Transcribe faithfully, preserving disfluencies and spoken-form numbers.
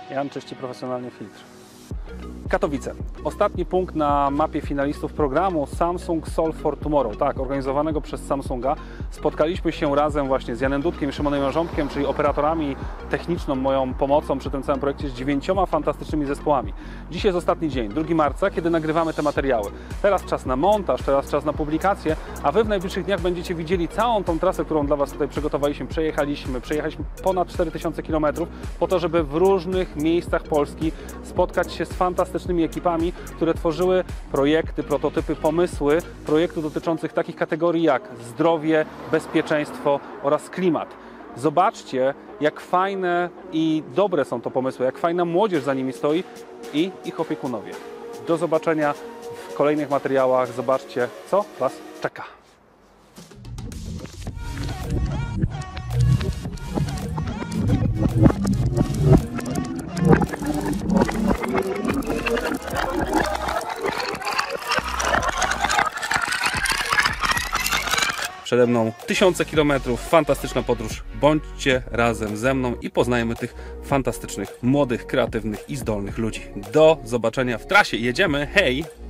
Jan czyści profesjonalnie filtr. Katowice. Ostatni punkt na mapie finalistów programu Samsung Solve for Tomorrow, tak, organizowanego przez Samsunga. Spotkaliśmy się razem właśnie z Janem Dudkiem i Szymonem Jarząbkiem, czyli operatorami, techniczną moją pomocą przy tym całym projekcie, z dziewięcioma fantastycznymi zespołami. Dzisiaj jest ostatni dzień, drugiego marca, kiedy nagrywamy te materiały. Teraz czas na montaż, teraz czas na publikację, a Wy w najbliższych dniach będziecie widzieli całą tą trasę, którą dla Was tutaj przygotowaliśmy. Przejechaliśmy, przejechaliśmy ponad cztery tysiące kilometrów po to, żeby w różnych miejscach Polski spotkać się z fantastycznymi ekipami, które tworzyły projekty, prototypy, pomysły projektów dotyczących takich kategorii jak zdrowie, bezpieczeństwo oraz klimat. Zobaczcie, jak fajne i dobre są to pomysły, jak fajna młodzież za nimi stoi i ich opiekunowie. Do zobaczenia w kolejnych materiałach. Zobaczcie, co Was czeka. Przede mną tysiące kilometrów, fantastyczna podróż. Bądźcie razem ze mną i poznajmy tych fantastycznych, młodych, kreatywnych i zdolnych ludzi. Do zobaczenia w trasie. Jedziemy, hej!